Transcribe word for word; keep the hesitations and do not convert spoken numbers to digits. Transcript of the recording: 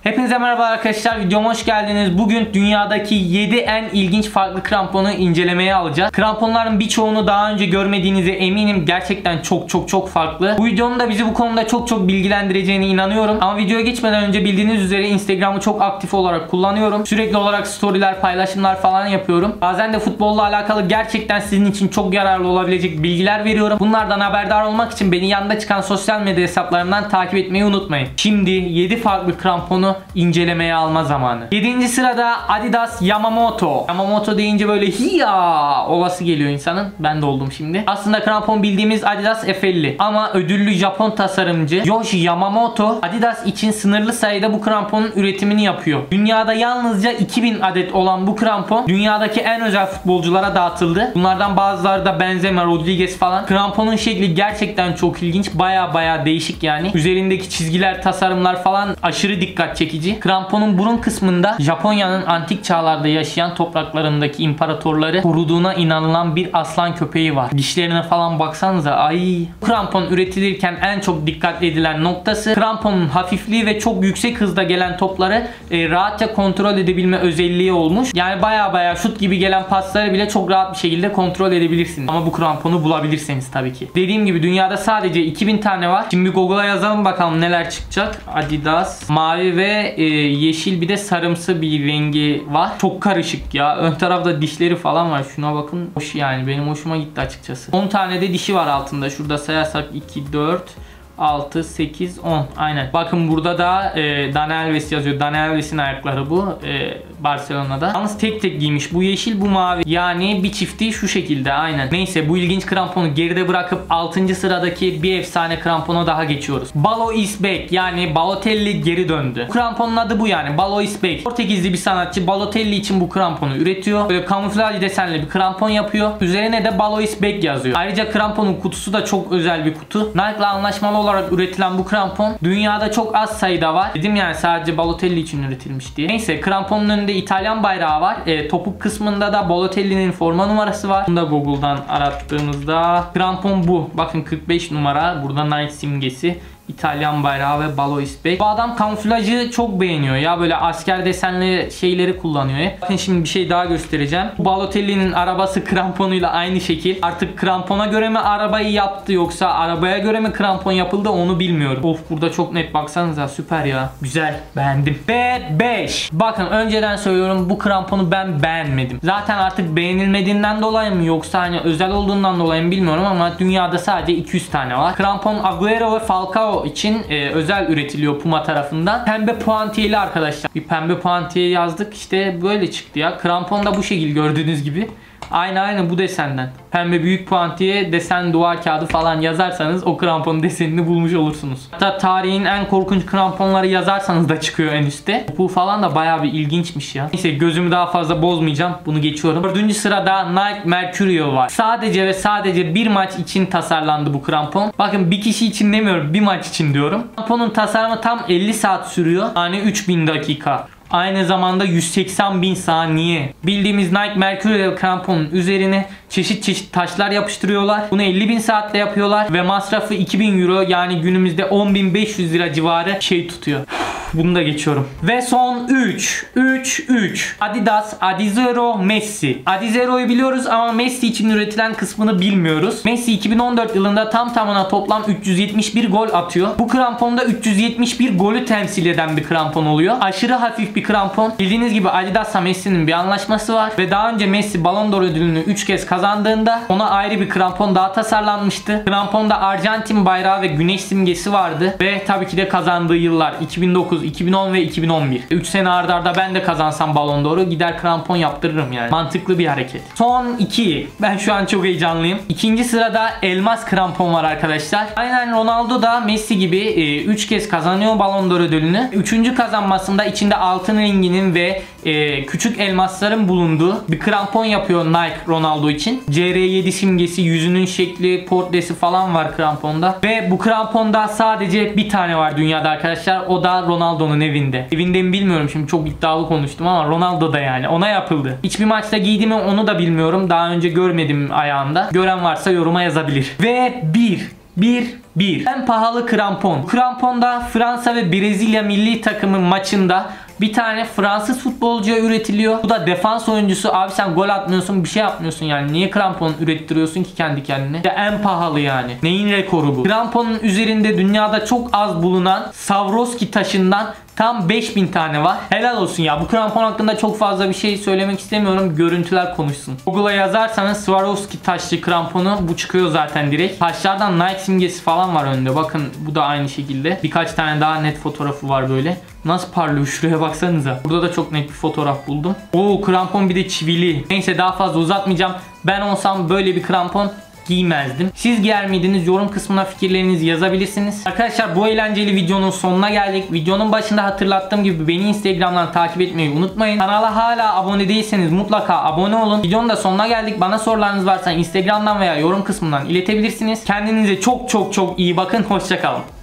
Hepinize merhaba arkadaşlar, videoma hoş geldiniz. Bugün dünyadaki yedi en ilginç farklı kramponu incelemeye alacağız. Kramponların birçoğunu daha önce görmediğinize eminim. Gerçekten çok çok çok farklı. Bu videonun da bizi bu konuda çok çok bilgilendireceğine inanıyorum. Ama videoya geçmeden önce bildiğiniz üzere Instagram'ı çok aktif olarak kullanıyorum. Sürekli olarak storyler, paylaşımlar falan yapıyorum. Bazen de futbolla alakalı gerçekten sizin için çok yararlı olabilecek bilgiler veriyorum. Bunlardan haberdar olmak için beni yanında çıkan sosyal medya hesaplarımdan takip etmeyi unutmayın. Şimdi yedi farklı kramponu incelemeye alma zamanı. yedinci sırada Adidas Yamamoto. Yamamoto deyince böyle hiya olası geliyor insanın. Ben de oldum şimdi. Aslında krampon bildiğimiz Adidas F elli. Ama ödüllü Japon tasarımcı Yoshi Yamamoto Adidas için sınırlı sayıda bu kramponun üretimini yapıyor. Dünyada yalnızca iki bin adet olan bu krampon dünyadaki en özel futbolculara dağıtıldı. Bunlardan bazıları da Benzema, Rodriguez falan. Kramponun şekli gerçekten çok ilginç. Baya baya değişik yani. Üzerindeki çizgiler, tasarımlar falan aşırı dikkat çekici. Kramponun burun kısmında Japonya'nın antik çağlarda yaşayan topraklarındaki imparatorları koruduğuna inanılan bir aslan köpeği var. Dişlerine falan baksanıza. Ay. Krampon üretilirken en çok dikkat edilen noktası kramponun hafifliği ve çok yüksek hızda gelen topları e, rahatça kontrol edebilme özelliği olmuş. Yani baya baya şut gibi gelen pasları bile çok rahat bir şekilde kontrol edebilirsiniz. Ama bu kramponu bulabilirseniz tabii ki. Dediğim gibi dünyada sadece iki bin tane var. Şimdi Google'a yazalım bakalım neler çıkacak. Adidas mavi ve e, yeşil bir de sarımsı bir rengi var. Çok karışık ya. Ön tarafta dişleri falan var. Şuna bakın. Hoş yani. Benim hoşuma gitti açıkçası. on tane de dişi var altında. Şurada sayarsak iki, dört, altı, sekiz, on. Aynen. Bakın burada da e, Dani Alves yazıyor. Dani Alves'in ayakları bu. E, Barcelona'da. Yalnız tek tek giymiş. Bu yeşil, bu mavi. Yani bir çifti şu şekilde. Aynen. Neyse bu ilginç kramponu geride bırakıp altıncı sıradaki bir efsane krampona daha geçiyoruz. Balo is back. Yani Balotelli geri döndü. Bu kramponun adı bu yani. Balo is back. Portekizli bir sanatçı Balotelli için bu kramponu üretiyor. Böyle kamuflaj desenli bir krampon yapıyor. Üzerine de Balo is back yazıyor. Ayrıca kramponun kutusu da çok özel bir kutu. Nike'la anlaşmalı olarak üretilen bu krampon dünyada çok az sayıda var. Dedim yani sadece Balotelli için üretilmiş diye. Neyse kramponun önünde İtalyan bayrağı var. E, topuk kısmında da Balotelli'nin forma numarası var. Bunu da Google'dan arattığımızda krampon bu. Bakın kırk beş numara. Burada Nike simgesi. İtalyan bayrağı ve Balo is back. Bu adam kamuflajı çok beğeniyor ya, böyle asker desenli şeyleri kullanıyor hep. Bakın şimdi bir şey daha göstereceğim. Bu Balotelli'nin arabası kramponuyla aynı şekil. Artık krampona göre mi arabayı yaptı yoksa arabaya göre mi krampon yapıldı onu bilmiyorum. Of, burada çok net, baksanıza süper ya. Güzel, beğendim. B beş. Bakın önceden söylüyorum, bu kramponu ben beğenmedim. Zaten artık beğenilmediğinden dolayı mı yoksa hani özel olduğundan dolayı mı bilmiyorum ama dünyada sadece iki yüz tane var. Krampon Agüero ve Falcao için e, özel üretiliyor Puma tarafından. Pembe puantiyeli arkadaşlar. Bir pembe puantiye yazdık, işte böyle çıktı ya. Krampon da bu şekil gördüğünüz gibi. Aynı aynı bu desenden. Pembe büyük puantiye desen duvar kağıdı falan yazarsanız o kramponun desenini bulmuş olursunuz. Hatta tarihin en korkunç kramponları yazarsanız da çıkıyor en üstte. Bu falan da bayağı bir ilginçmiş ya. Neyse gözümü daha fazla bozmayacağım. Bunu geçiyorum. Dördüncü sırada Nike Mercurial var. Sadece ve sadece bir maç için tasarlandı bu krampon. Bakın bir kişi için demiyorum, bir maç için diyorum. Kramponun tasarımı tam elli saat sürüyor. Yani üç bin dakika. Aynı zamanda yüz seksen bin saniye. Bildiğimiz Nike Mercurial kramponun üzerine çeşit çeşit taşlar yapıştırıyorlar. Bunu elli bin saatte yapıyorlar ve masrafı iki bin euro, yani günümüzde on bin beş yüz lira civarı şey tutuyor. Bunu da geçiyorum. Ve son üç. üç üç. Adidas Adizero Messi. Adizero'yu biliyoruz ama Messi için üretilen kısmını bilmiyoruz. Messi iki bin on dört yılında tam tamına toplam üç yüz yetmiş bir gol atıyor. Bu kramponda üç yüz yetmiş bir golü temsil eden bir krampon oluyor. Aşırı hafif bir krampon. Bildiğiniz gibi Adidas'la Messi'nin bir anlaşması var ve daha önce Messi Ballon d'Or ödülünü üç kez kazandığında ona ayrı bir krampon daha tasarlanmıştı. Kramponda Arjantin bayrağı ve güneş simgesi vardı ve tabii ki de kazandığı yıllar iki bin dokuz, iki bin on ve iki bin on bir. üç sene arda arda ben de kazansam Ballon d'Or'u gider krampon yaptırırım yani. Mantıklı bir hareket. Son iki. Ben şu an çok heyecanlıyım. İkinci sırada elmas krampon var arkadaşlar. Aynen Ronaldo da Messi gibi üç kez kazanıyor Ballon d'Or ödülünü. üçüncü kazanmasında içinde altın renginin ve e, küçük elmasların bulunduğu bir krampon yapıyor Nike Ronaldo için. C R yedi simgesi, yüzünün şekli, portresi falan var kramponda. Ve bu kramponda sadece bir tane var dünyada arkadaşlar. O da Ronaldo'nun evinde. Evinde mi bilmiyorum, şimdi çok iddialı konuştum ama Ronaldo da yani ona yapıldı. Hiçbir maçta giydi mi onu da bilmiyorum. Daha önce görmedim ayağında. Gören varsa yoruma yazabilir. Ve bir bir bir. En pahalı krampon. Krampon da Fransa ve Brezilya milli takımı maçında bir tane Fransız futbolcuya üretiliyor. Bu da defans oyuncusu. Abi sen gol atmıyorsun, bir şey yapmıyorsun yani. Niye krampon ürettiriyorsun ki kendi kendine? Ya en pahalı yani. Neyin rekoru bu? Kramponun üzerinde dünyada çok az bulunan Swarovski taşından tam beş bin tane var. Helal olsun ya. Bu krampon hakkında çok fazla bir şey söylemek istemiyorum. Görüntüler konuşsun. Google'a yazarsanız Swarovski taşlı kramponu, bu çıkıyor zaten direkt. Taşlardan Nike simgesi falan var önünde. Bakın bu da aynı şekilde. Birkaç tane daha net fotoğrafı var böyle. Nasıl parlıyor, şuraya baksanıza. Burada da çok net bir fotoğraf buldum. Oo, krampon bir de çivili. Neyse daha fazla uzatmayacağım. Ben olsam böyle bir krampon giymezdim. Siz giyer miydiniz? Yorum kısmına fikirlerinizi yazabilirsiniz. Arkadaşlar bu eğlenceli videonun sonuna geldik. Videonun başında hatırlattığım gibi beni Instagram'dan takip etmeyi unutmayın. Kanala hala abone değilseniz mutlaka abone olun. Videonun da sonuna geldik. Bana sorularınız varsa Instagram'dan veya yorum kısmından iletebilirsiniz. Kendinize çok çok çok iyi bakın. Hoşça kalın.